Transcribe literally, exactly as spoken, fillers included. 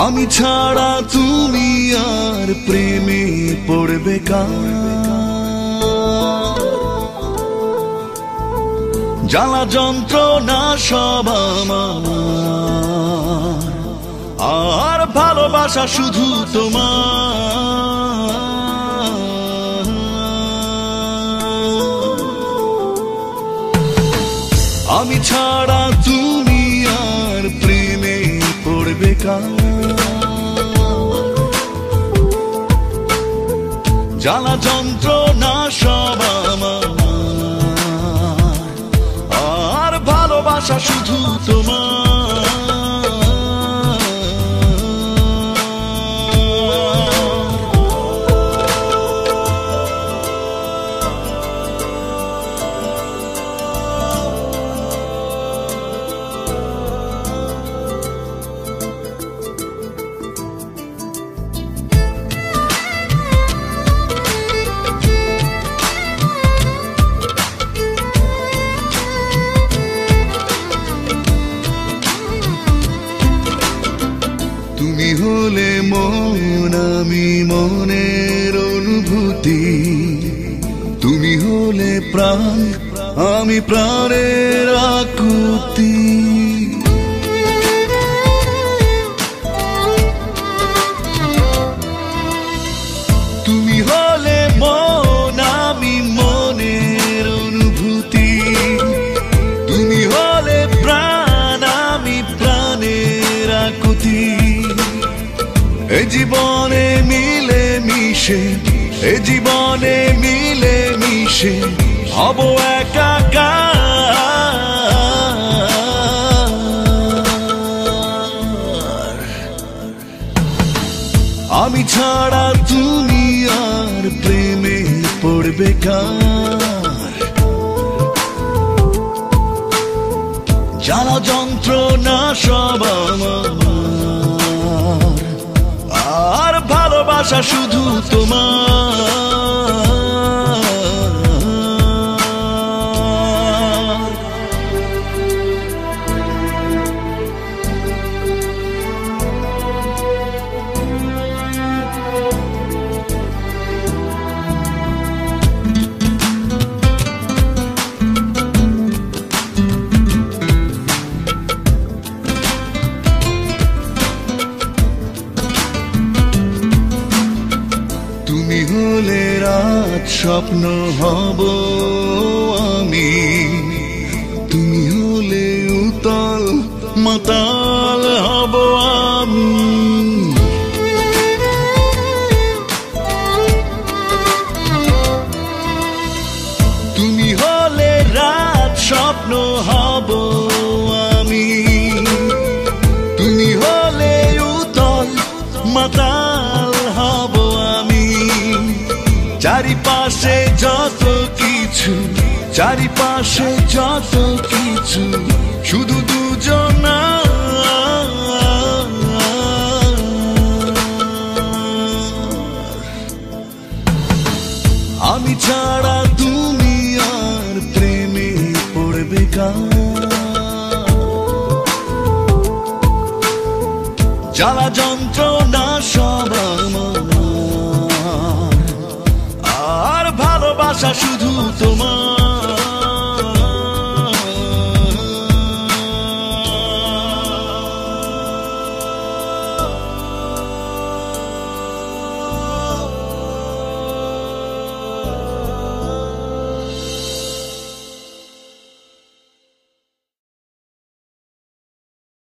আমি ছাড়া তুমি আর প্রেমে পড়বে কার? জ্বালা যন্ত্রণা সব আমার, আর ভালোবাসা শুধু তোমার। আমি ছাড়া তুমি আর প্রেমে পড়বে কার? জ্বালা যন্ত্রণা সব আমার, আর ভালোবাসা শুধু তোমার। তুমি হলে মন, আমি মনের অনুভূতি। তুমি হলে প্রাণ, আমি প্রাণের আকুতি। তুমি হলে মন, আমি মনের অনুভূতি। তুমি হলে প্রাণ, আমি প্রাণের আকুতি। এ জীবনে মিলে মিশে, এ জীবনে মিলে মিশে হব একাকার। আমি ছাড়া তুমি আর প্রেমে পড়বে কার? জ্বালা যন্ত্রণা সব আমার, আর ভালোবাসা শুধু তোমার। তুমি হলে রাত স্বপ্ন হব আমি। তুমি হলে উতাল মাতাল হব আমি। তুমি হলে রাত স্বপ্ন হব আমি। তুমি হলে উতাল মাতাল হব আমি। চারিপাশে যত কিছু, চারিপাশে যত কিছু, শুধু দুজনা। আমি ছাড়া তুমি আর প্রেমে পড়বে কার? জ্বালা যন্ত্রণা সব আমার, আর ভালোবাসা শুধু তোমার।